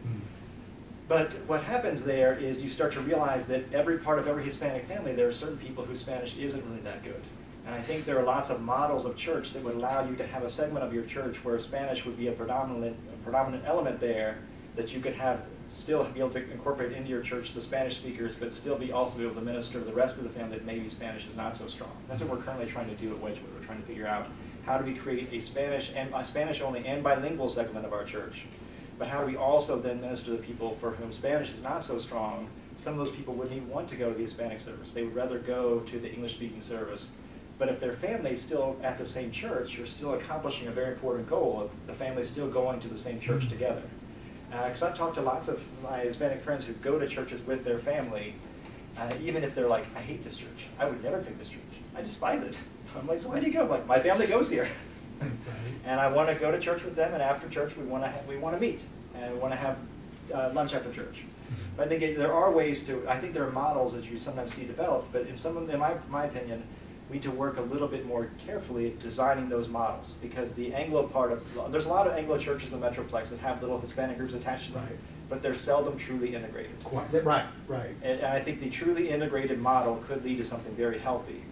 But what happens there is you start to realize that every part of every Hispanic family, there are certain people whose Spanish isn't really that good. And I think there are lots of models of church that would allow you to have a segment of your church where Spanish would be a predominant element there, that you could still be able to incorporate into your church the Spanish speakers, but still also be able to minister to the rest of the family that maybe Spanish is not so strong. That's what we're currently trying to do at Wedgwood. We're trying to figure out how do we create a Spanish only and bilingual segment of our church, but how do we also then minister to the people for whom Spanish is not so strong. Some of those people wouldn't even want to go to the Hispanic service. They would rather go to the English-speaking service. But if their family's still at the same church, you're still accomplishing a very important goal of the family still going to the same church together. Because I've talked to lots of my Hispanic friends who go to churches with their family, even if they're like, I hate this church. I would never pick this church. I despise it. I'm like, so why do you go? I'm like, my family goes here. And I want to go to church with them, and after church we want to meet. And we want to have lunch after church. But I think there are ways to, I think there are models that you sometimes see developed, but in my opinion, we need to work a little bit more carefully at designing those models, because the Anglo part of, there's a lot of Anglo churches in the Metroplex that have little Hispanic groups attached to them, but they're seldom truly integrated. Right. And I think the truly integrated model could lead to something very healthy.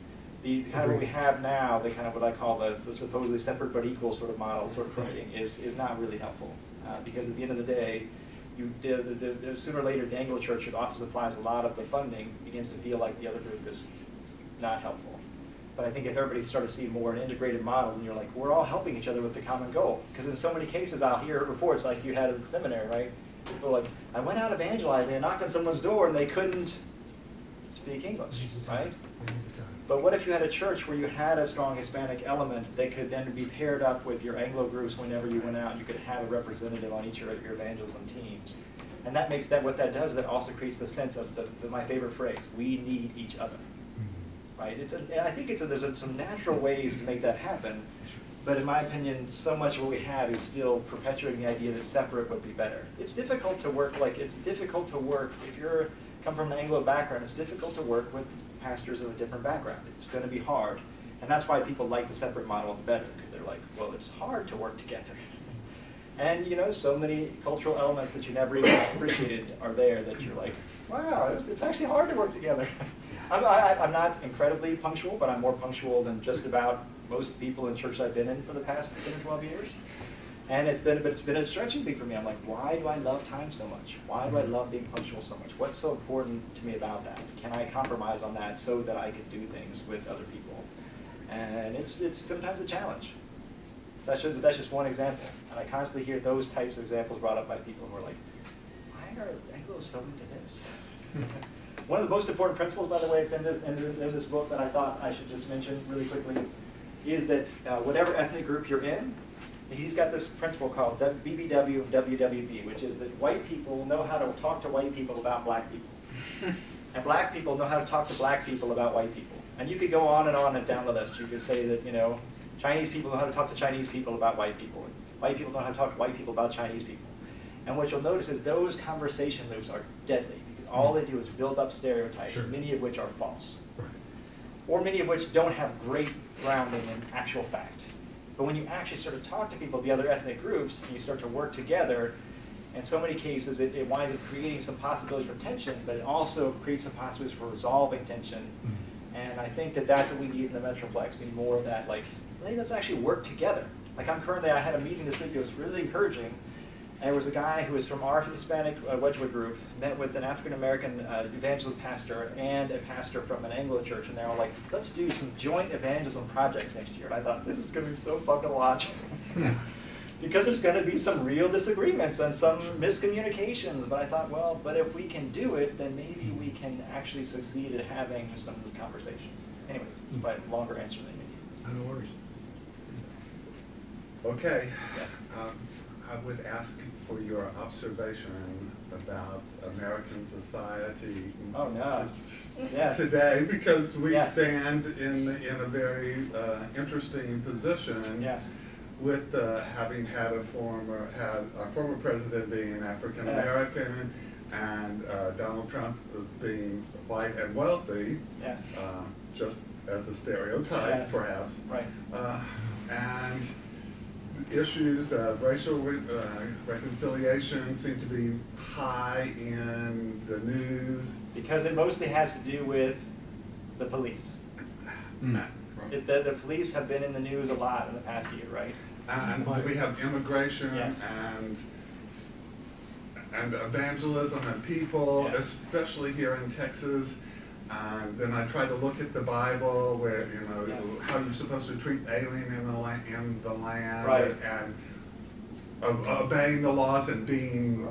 the kind of what we have now, the kind of what I call the supposedly separate but equal sort of model, sort of thinking, is not really helpful. Because at the end of the day, sooner or later, the Anglo Church, that often supplies a lot of the funding, begins to feel like the other group is not helpful. But I think if everybody started to see more an integrated model, and you're like, we're all helping each other with the common goal. Because in so many cases, I'll hear reports like you had at the seminary, right? People are like, I went out evangelizing and knocked on someone's door and they couldn't speak English, right? But what if you had a church where you had a strong Hispanic element that could then be paired up with your Anglo groups whenever you went out? You could have a representative on each of your evangelism teams. And that makes what that does, that also creates the sense of my favorite phrase, we need each other. Right? And I think there's some natural ways to make that happen. But in my opinion, so much of what we have is still perpetuating the idea that separate would be better. It's difficult to work, if you're come from an Anglo background, it's difficult to work with pastors of a different background. It's going to be hard. And that's why people like the separate model better, because they're like, well, it's hard to work together. And so many cultural elements that you never even appreciated are there that you're like, wow, it's actually hard to work together. I'm not incredibly punctual, but I'm more punctual than just about most people in churches I've been in for the past 10 or 12 years. And it's been a stretching thing for me. I'm like, why do I love time so much? Why do I love being punctual so much? What's so important to me about that? Can I compromise on that so that I can do things with other people? And it's sometimes a challenge. That's just one example. And I constantly hear those types of examples brought up by people who are like, why are Anglos so into this? One of the most important principles, by the way, in this book that I thought I should just mention really quickly is that whatever ethnic group you're in, he's got this principle called BBW and WWB, which is that white people know how to talk to white people about black people. And black people know how to talk to black people about white people. And you could go on and down the list. You could say that, Chinese people know how to talk to Chinese people about white people. And white people know how to talk to white people about Chinese people. And what you'll notice is those conversation loops are deadly. Because all they do is build up stereotypes, many of which are false. Or many of which don't have great grounding in actual fact. But when you actually start to talk to people of the other ethnic groups, and you start to work together, in so many cases it winds up creating some possibilities for tension, but it also creates some possibilities for resolving tension. And I think that that's what we need in the Metroplex, we need more of that, like, let's actually work together. Like I had a meeting this week that was really encouraging, and there was a guy who was from our Hispanic Wedgwood group, met with an African-American evangelist pastor and a pastor from an Anglo church, and they were like, let's do some joint evangelism projects next year. And I thought, this is going to be so fun to watch. Because there's going to be some real disagreements and some miscommunications. But I thought, well, but if we can do it, then maybe we can actually succeed at having some conversations. Anyway, but longer answer than you need. No worries. Okay. Yes. I would ask for your observation about American society today, because we stand in a very interesting position. Yes. With having had our former president being African American, and Donald Trump being white and wealthy, just as a stereotype, perhaps. Right. And issues of racial reconciliation seem to be high in the news. Because it mostly has to do with the police. The police have been in the news a lot in the past year, right? And we have immigration and evangelism and people, especially here in Texas. And then I try to look at the Bible, where how you're supposed to treat alien in the land, and obeying the laws and being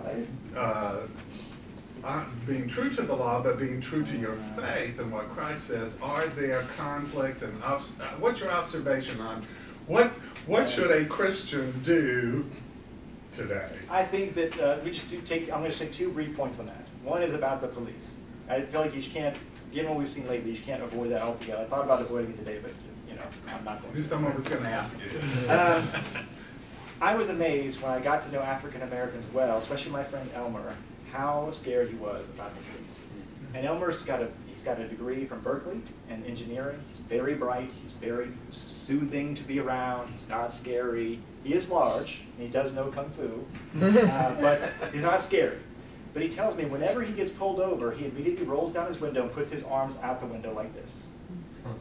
being true to the law, but being true to your faith and what Christ says. Are there conflicts, and what's your observation on what should a Christian do today? I think that I'm going to take 2 brief points on that. One is about the police. I feel like you can't, given what we've seen lately, you can't avoid that altogether. I thought about avoiding it today, but I'm not going to. Someone was going to ask you. I was amazed when I got to know African Americans well, especially my friend Elmer, how scared he was about the police. And Elmer's got a degree from Berkeley in engineering. He's very bright. He's very soothing to be around. He's not scary. He is large, and he does know kung fu, but he's not scary. But he tells me whenever he gets pulled over, he immediately rolls down his window and puts his arms out the window like this.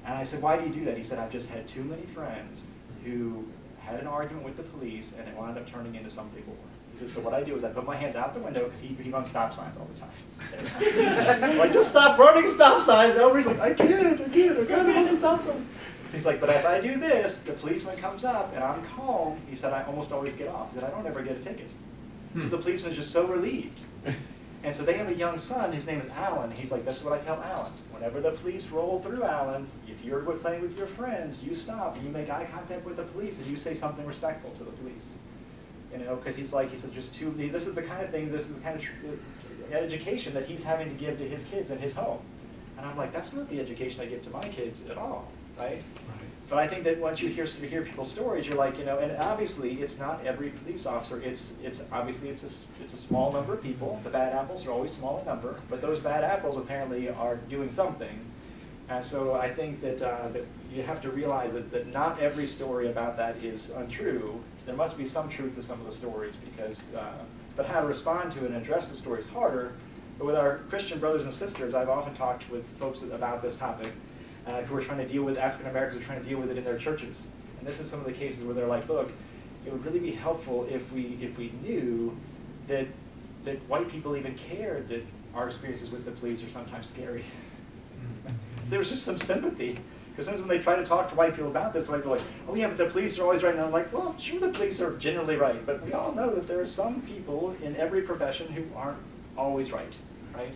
And I said, why do you do that? He said, I've just had too many friends who had an argument with the police and it wound up turning into something more. He said, so what I do is I put my hands out the window, because he runs stop signs all the time. I'm like, just stop running stop signs. Everybody's like, I can't run the stop sign. So he's like, but if I do this, the policeman comes up and I'm calm. He said, I almost always get off. He said, I don't ever get a ticket. Because the policeman's just so relieved. And so they have a young son, his name is Alan. He's like, this is what I tell Alan. Whenever the police roll through Alan, if you're playing with your friends, you stop, and you make eye contact with the police, and you say something respectful to the police. You know, because he said, just this is the kind of thing, this is the kind of education that he's having to give to his kids in his home. And I'm like, that's not the education I give to my kids at all, right? But I think that once you hear people's stories, you're like, you know, and obviously it's not every police officer. It's obviously it's a small number of people. The bad apples are always small in number, but those bad apples apparently are doing something. And so I think that that you have to realize that not every story about that is untrue. There must be some truth to some of the stories, because but how to respond to it and address the story is harder. But with our Christian brothers and sisters, I've often talked with folks about this topic. Who are trying to deal with, African Americans are trying to deal with it in their churches. And this is some of the cases where they're like, look, it would really be helpful if we knew that white people even cared that our experiences with the police are sometimes scary. If there was just some sympathy. Because sometimes when they try to talk to white people about this, they're like, oh yeah, but the police are always right. And I'm like, well, sure, the police are generally right. But we all know that there are some people in every profession who aren't always right, right?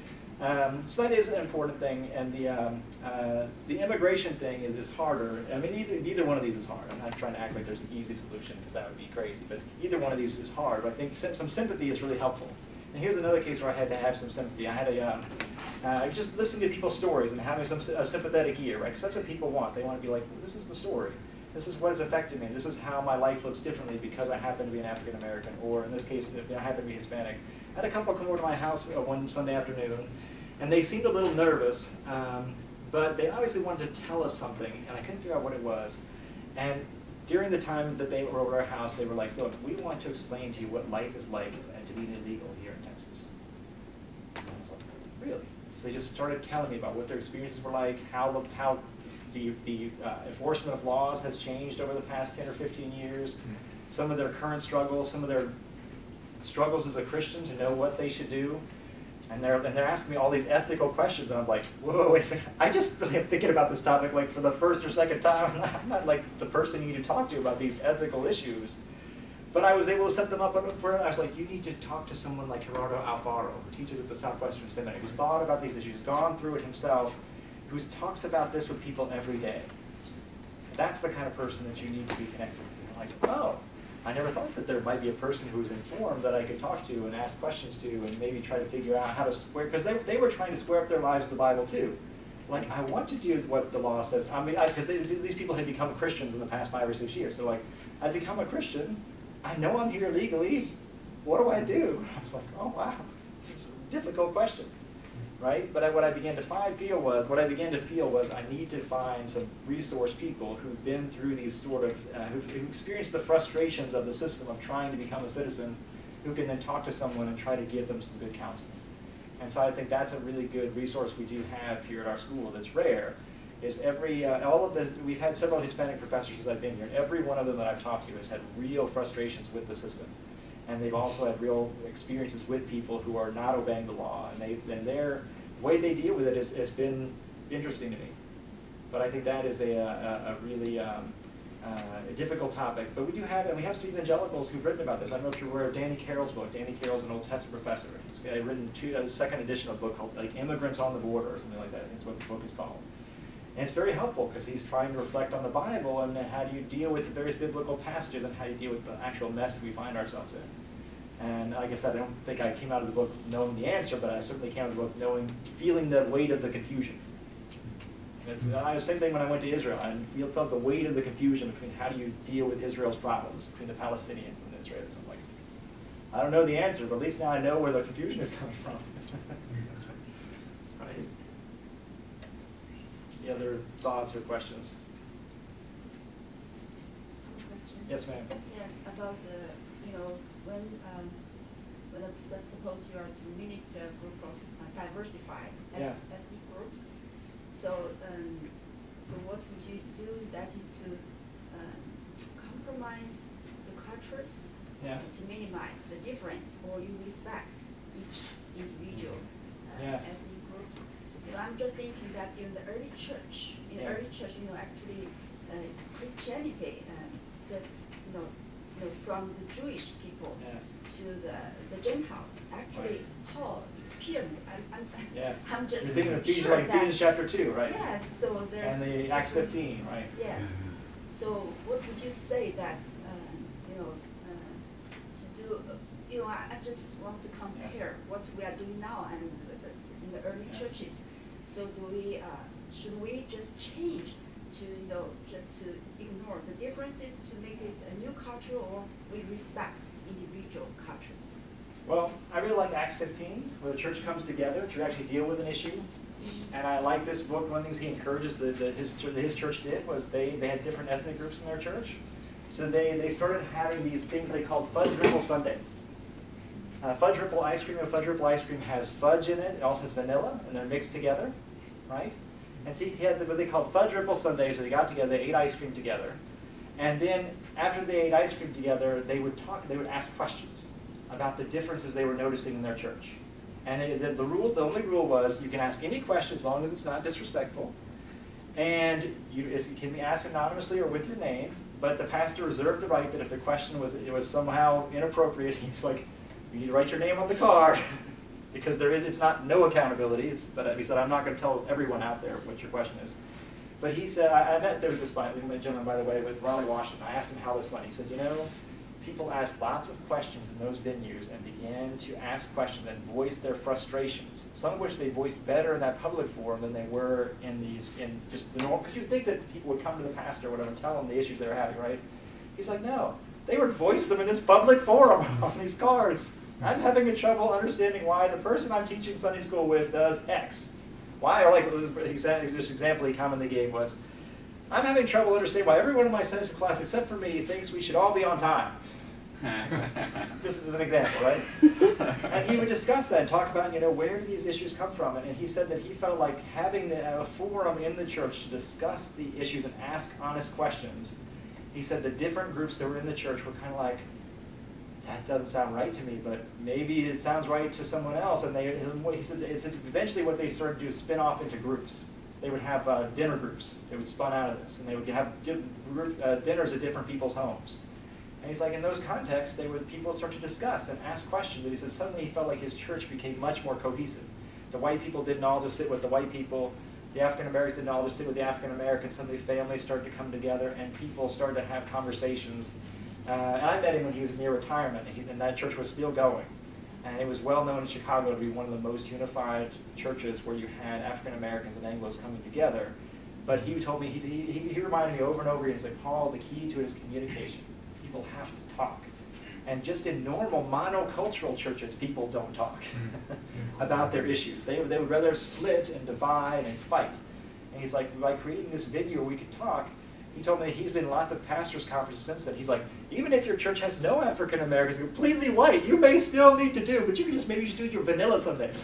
So that is an important thing, and the immigration thing is harder. I mean, either one of these is hard. I'm not trying to act like there's an easy solution, because that would be crazy, but either one of these is hard. But I think some sympathy is really helpful. And here's another case where I had to have some sympathy. I had just listening to people's stories and having a sympathetic ear, right? Because that's what people want. They want to be like, well, this is the story. This is what has affected me. This is how my life looks differently because I happen to be an African American, or in this case, I happen to be Hispanic. I had a couple come over to my house one Sunday afternoon, and they seemed a little nervous, but they obviously wanted to tell us something, and I couldn't figure out what it was. And during the time that they were over our house, they were like, look, we want to explain to you what life is like to be illegal here in Texas. And I was like, really? So they just started telling me about what their experiences were like, how the enforcement of laws has changed over the past 10 or 15 years, some of their current struggles, some of their struggles as a Christian to know what they should do. And they're asking me all these ethical questions, and I'm like, whoa, wait a second. I just really am thinking about this topic like for the first or second time. I'm not like the person you need to talk to about these ethical issues. But I was able to set them up for it. I was like, you need to talk to someone like Gerardo Alfaro, who teaches at the Southwestern Seminary, who's thought about these issues, gone through it himself, who talks about this with people every day. That's the kind of person that you need to be connected with. I'm like, oh. I never thought that there might be a person who was informed that I could talk to and ask questions to and maybe try to figure out how to square, because they were trying to square up their lives with the Bible too. Like, I want to do what the law says. I mean, because these people had become Christians in the past 5 or 6 years. So like, I've become a Christian. I know I'm here legally. What do I do? I was like, oh wow, this is a difficult question. Right? But what I began to feel was I need to find some resource people who've been through these sort of, who've experienced the frustrations of the system of trying to become a citizen, who can then talk to someone and try to give them some good counseling. And so I think that's a really good resource we do have here at our school that's rare, is we've had several Hispanic professors since I've been here, and every one of them that I've talked to has had real frustrations with the system. And they've also had real experiences with people who are not obeying the law, and their way they deal with it has been interesting to me. But I think that is a really difficult topic. But we do have, and we have some evangelicals who've written about this. I don't know if you're aware of Danny Carroll's book. Danny Carroll's an Old Testament professor. He's written a second edition of a book called like Immigrants on the Border or something like that. I think that's what the book is called. And it's very helpful because he's trying to reflect on the Bible and how do you deal with the various biblical passages and how you deal with the actual mess that we find ourselves in. And like I said, I don't think I came out of the book knowing the answer, but I certainly came out of the book feeling the weight of the confusion. It's the same thing when I went to Israel. I felt the weight of the confusion between how do you deal with Israel's problems, between the Palestinians and the Israelis. I'm like, I don't know the answer, but at least now I know where the confusion is coming from. Right? Any other thoughts or questions? Question. Yes, ma'am. Yeah, about when suppose you are to minister a group of diversified ethnic groups, so So what would you do? That is to compromise the cultures, Yes. to minimize the difference, or you respect each individual Yes. as in groups. You know, I'm just thinking that in the early church, actually Christianity just from the Jewish people Yes. to the Gentiles. Actually, Paul experienced. Yes. I'm just You're thinking of Ephesians, sure like Ephesians that, chapter 2, right? Yes. So there's And the Acts 15, right? Yes. So what would you say that to do? I just want to compare what we are doing now and in the early Yes. churches. So should we just change to just to ignore the differences to make it a new culture, or we respect individual cultures? Well, I really like Acts 15, where the church comes together to actually deal with an issue. And I like this book. One of the things he encourages that his church did was they had different ethnic groups in their church. So they started having these things they called fudge ripple sundaes. Fudge ripple ice cream has fudge in it. It also has vanilla, and they're mixed together, right? And so he had what they called fudge ripple sundaes, so they got together, they ate ice cream together. And then after they ate ice cream together, they would ask questions about the differences they were noticing in their church. And the only rule was you can ask any question as long as it's not disrespectful. And it can be asked anonymously or with your name, but the pastor reserved the right that if the question was somehow inappropriate, he was like, you need to write your name on the card. Because it's not no accountability, but he said, I'm not going to tell everyone out there what your question is. But he said, I met there with this gentleman, by the way, with Ronnie Washington. I asked him how this went. He said, people ask lots of questions in those venues and began to ask questions and voice their frustrations, some of which they voiced better in that public forum than they were in just the normal, because you'd think that people would come to the pastor or whatever and tell them the issues they were having, right? He's like, no, they would voice them in this public forum on these cards. I'm having trouble understanding why the person I'm teaching Sunday school with does X. Why, or like this example he commonly gave was, I'm having trouble understanding why everyone in my Sunday school class except for me thinks we should all be on time. This is an example, right? And he would discuss that and talk about, where do these issues come from? And he said that he felt like having a forum in the church to discuss the issues and ask honest questions. He said the different groups that were in the church were kind of like, that doesn't sound right to me, but maybe it sounds right to someone else. And he said eventually what they started to do is spin off into groups. They would have dinner groups. They would spun out of this, and they would have dinners at different people's homes. And he's like, in those contexts, people would start to discuss and ask questions. And he said suddenly he felt like his church became much more cohesive. The white people didn't all just sit with the white people. The African Americans didn't all just sit with the African Americans. Suddenly families started to come together, and people started to have conversations. And I met him when he was near retirement, and that church was still going. And it was well known in Chicago to be one of the most unified churches where you had African Americans and Anglos coming together. But he told me, he reminded me over and over again, he's like, Paul, the key to it is communication. People have to talk. And just in normal monocultural churches, people don't talk about their issues. They would rather split and divide and fight. And he's like, by creating this video where we could talk, he told me he's been in lots of pastors' conferences since then. He's like, even if your church has no African Americans, completely white, you may still need to do, but you can maybe just do your vanilla Sundays.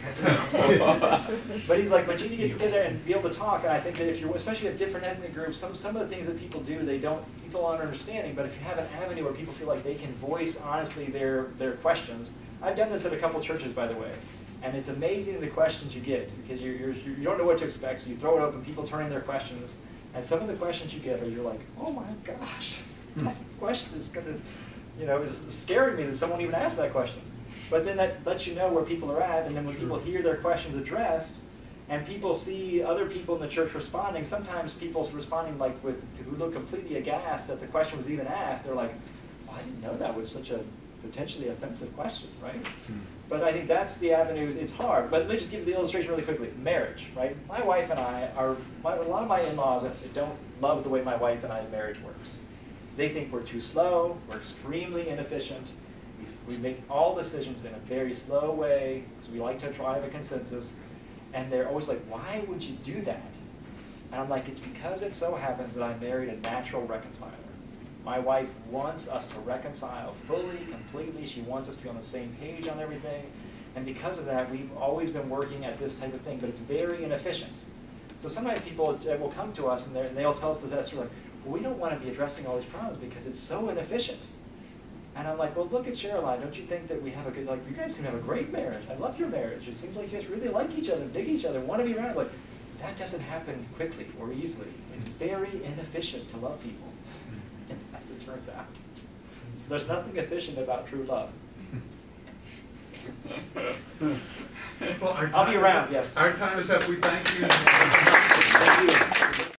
But he's like, but you need to get together and be able to talk. And I think that if you're, especially if different ethnic groups, some of the things that people do, people aren't understanding. But if you have an avenue where people feel like they can voice honestly their questions, I've done this at a couple churches, by the way. And it's amazing the questions you get because you don't know what to expect, so you throw it open, people turn in their questions. And some of the questions you get are you're like, oh my gosh, that question is is scaring me that someone even asked that question. But then that lets you know where people are at, and then when people hear their questions addressed, and people see other people in the church responding, sometimes people's responding like who look completely aghast that the question was even asked. They're like, oh, I didn't know that was such a potentially offensive question, right? But I think that's the avenue. It's hard, but let me just give you the illustration really quickly. Marriage, right? My wife and I a lot of my in-laws don't love the way my wife and I's marriage works. They think we're too slow, we're extremely inefficient, we make all decisions in a very slow way, because we like to drive a consensus, and they're always like, why would you do that? And I'm like, it's because it so happens that I married a natural reconciler. My wife wants us to reconcile fully, completely. She wants us to be on the same page on everything. And because of that, we've always been working at this type of thing, but it's very inefficient. So sometimes people will come to us and they'll tell us that sort of like, well, we don't want to be addressing all these problems because it's so inefficient. And I'm like, well, look at Cheryl. Don't you think that we have a good, like, you guys seem to have a great marriage. I love your marriage. It seems like you guys really like each other, dig each other, want to be around. Like, that doesn't happen quickly or easily. It's very inefficient to love people, as it turns out. There's nothing efficient about true love. Well, I'll be around, yes. Our time is up. We thank you. Thank you.